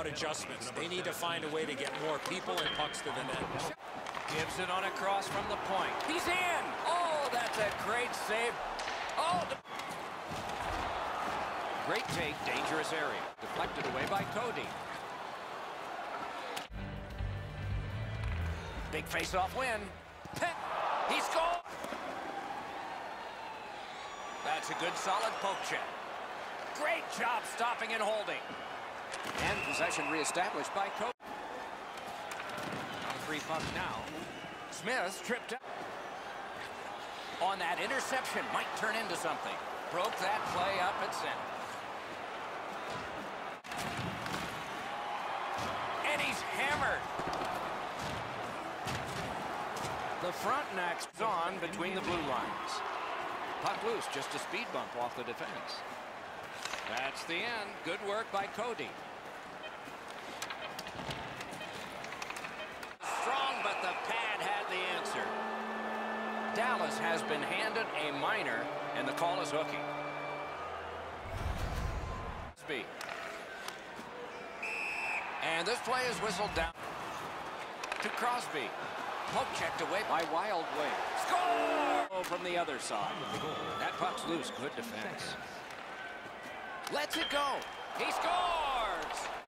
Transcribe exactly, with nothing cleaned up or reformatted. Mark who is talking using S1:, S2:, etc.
S1: about adjustments. They need to find a way to get more people and pucks to the net.
S2: Gives it on a cross from the point. He's in! Oh, that's a great save. Oh, the... Great take, dangerous area. Deflected away by Cody. Big face-off win. He scored! That's a good solid poke check. Great job stopping and holding. And possession reestablished by Cody. Free puck now. Smith tripped up. On that interception, might turn into something. Broke that play up at center. And he's hammered. The front next on between the blue lines. Puck loose, just a speed bump off the defense. That's the end. Good work by Cody. Strong, but the pad had the answer. Dallas has been handed a minor, and the call is hooking. Speed. And this play is whistled down to Crosby. Poke checked away by Wild Wing. Score! From the other side. That puck's loose. Good defense. Lets it go. He scores!